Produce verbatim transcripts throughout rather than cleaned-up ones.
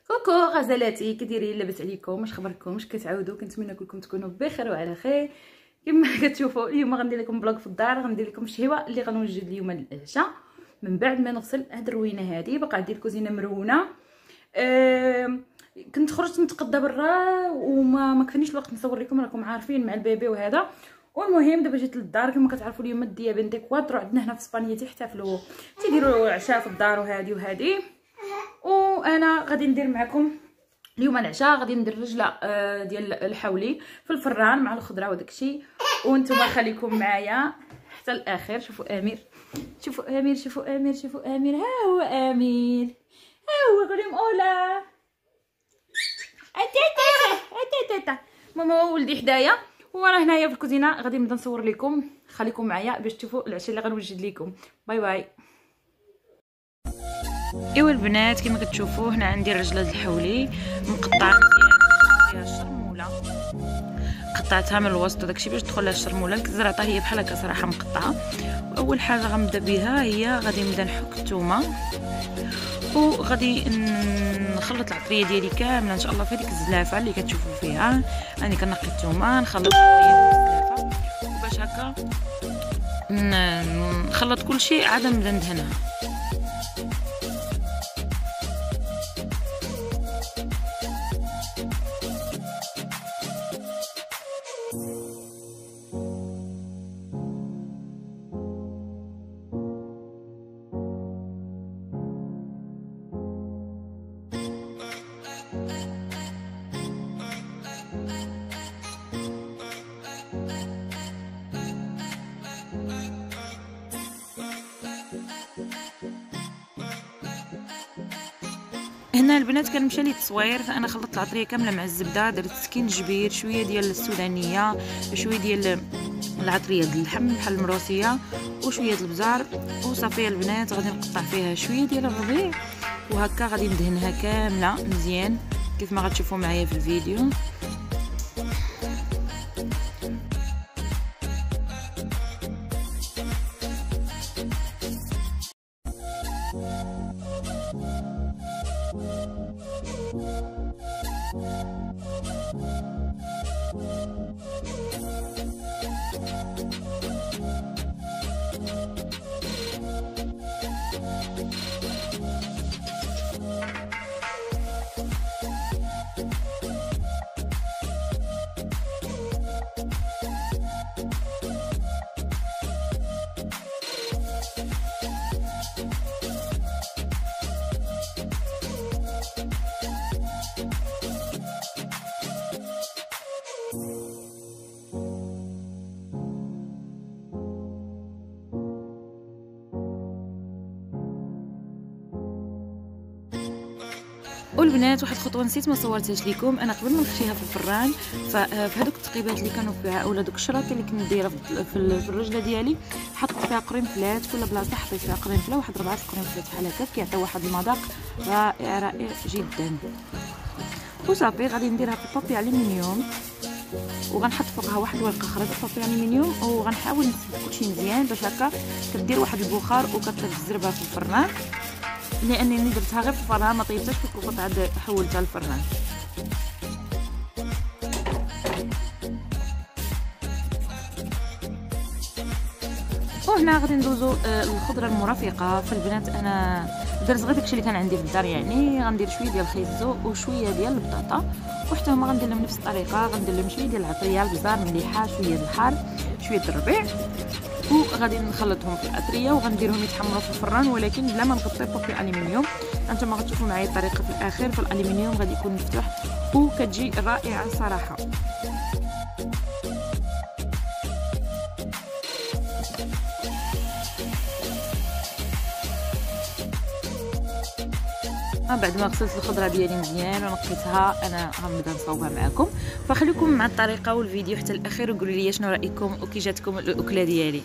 كوكو غزالاتي، كديرين؟ لاباس عليكم؟ واش خبركم؟ واش كتعاودوا؟ كنتمنى كلكم تكونوا بخير وعلى خير. كما كتشوفوا اليوم غندير لكم بلوغ في الدار، غندير لكم الشهوه اللي غنوجد اليوم للعشاء من بعد ما نغسل هاد الروينه هادي. باقا عندي الكوزينه مرونه. أه كنت خرجت نتقدى برا وما ما كفانيش الوقت نصور لكم، راكم عارفين مع البيبي وهذا. والمهم دابا جيت للدار. كما كتعرفوا اليوم الديا بنتي كواترو عندنا هنا في اسبانيا تيحتفلوا تيديروا عشاء في الدار وهادي وهادي. وانا غادي ندير معكم اليوم العشاء، غادي ندير رجله ديال الحولي في الفران مع الخضره وداكشي. وانتم خليكم معايا حتى الاخر. شوفوا امير، شوفوا امير، شوفوا امير، شوفوا امير. ها هو امير، ها هو. قولهم اولا اتاتا اتاتا. ماما ولدي حدايا وانا هنايا في الكوزينه. غادي نبدا نصور لكم، خليكم معايا باش تشوفوا العشاء اللي غنوجد لكم. باي باي. ايوا البنات كما كتشوفوا هنا عندي رجله الحولي مقطعه مزيان فيها الشرموله، قطعتها من الوسط وداكشي باش تدخل لها الشرموله. الكزرعطه هي بحال هكا صراحه مقطعه. واول حاجه غنبدا بها هي غادي نبدا نحك الثومه، وغادي نخلط العطريه ديالي كامله ان شاء الله في هذيك الزلافه اللي كتشوفوا فيها. راني كنقي الثومه نخلط العطريه في الزلافه، وباش هكا نخلط كل شيء عاد نبدا ندهنها. هنا البنات كنمشى لي التصوير، فانا خلطت العطريه كامله مع الزبده، درت سكينجبير، شويه ديال السودانيه، شويه ديال العطريه ديال اللحم بحال المروسيه، وشويه البزار. وصافي البنات غادي نقطع فيها شويه ديال الربيع، وهكا غادي ندهنها كامله مزيان كيف ما غتشوفوا معايا في الفيديو. والبنات واحد الخطوه نسيت ما صورتهاش لكم. انا قبل ما نخشيها في الفران، ففي هذوك التقيبات اللي كانوا فيها اولا دوك الشراط اللي كنت دايره في الرجله ديالي، حطيت فيها قرنفلات. كل بلاصه حطيت فيها قرنفله، واحد ربعه القرنفلات بحال هكا كيعطيو واحد المذاق رائع رائع جدا. وصافي غادي نديرها في البابي الومنيوم، وغنحط فوقها واحد الورقه اخرى ديال البابي الومنيوم، وغنحاول نسد كلشي مزيان باش هكا كدير واحد البخار وكطيب الزربه في الفران. لانني درتها غير في الفران ما طيبتهاش في الكوكوط، عاد حولتها للفران. وهنا غادي ندوزو الخضره المرافقه. فالبنات انا درت غير داكشي اللي كان عندي في الدار، يعني غندير شويه ديال الخيزو وشويه ديال البطاطا، وحتى هما غندير لهم نفس الطريقه. غندير لهم شويه ديال العطريه، البزار، مليحه، شويه الحار، شويه الربيع، وغادي نخلطهم في العطريه وغنديرهم يتحمروا في الفران، ولكن بلا ما نغطي بابي الومنيوم. انتم غتشوفوا معايا الطريقه في الاخر. في الالومنيوم غادي يكون مفتوح وكتجي رائعه صراحه. بعد ما غسلت الخضره ديالي مزيان ونقيتها، انا غنبدا نصاوبها معكم. فخليكم مع الطريقه والفيديو حتى الاخير، وقولوا لي شنو رايكم وكي جاتكم الاكله ديالي.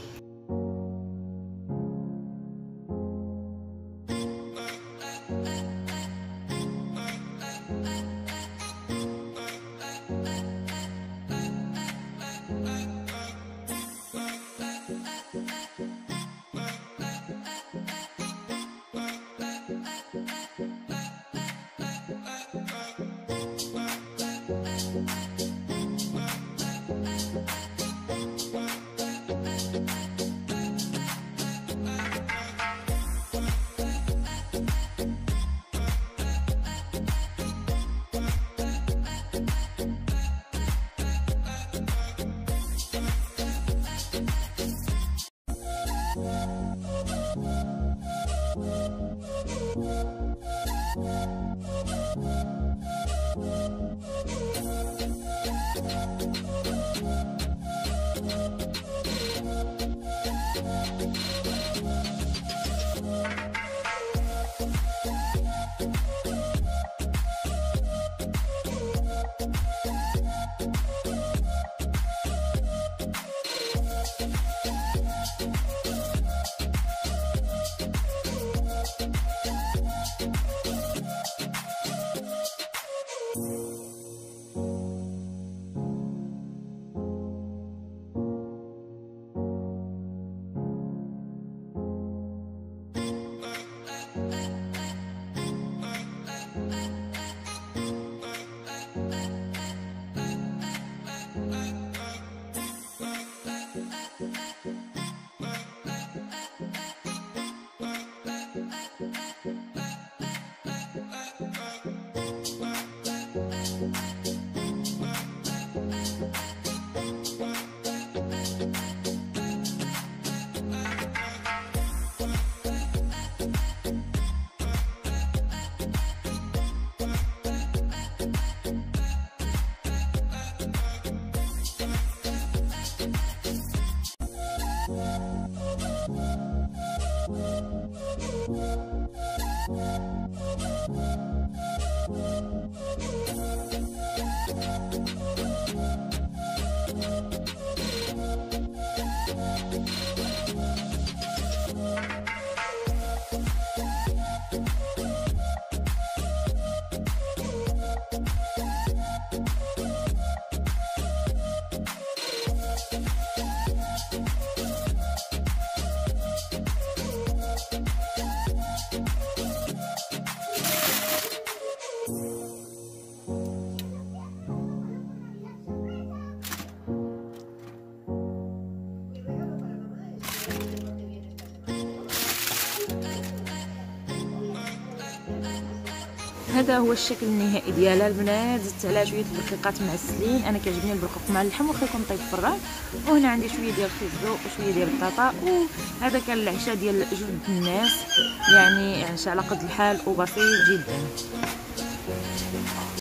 هذا هو الشكل النهائي ديالها البنات. زدت عليها شويه الدقيقات معسلين، انا كيعجبني البرقوق مع اللحم واخا يكون طيب في الراس. وهنا عندي شويه ديال الخيزو وشويه ديال البطاطا. وهذا كان العشاء ديال جوج الناس، يعني عشاء على قد الحال وبسيط جدا.